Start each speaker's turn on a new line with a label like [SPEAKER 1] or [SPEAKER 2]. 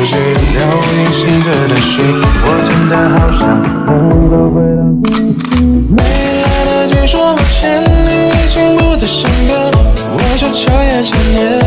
[SPEAKER 1] 去了无音信着的心，我真的好想能够回到过去。没来得及说抱歉，你已经不在身边，我就彻夜缠绵。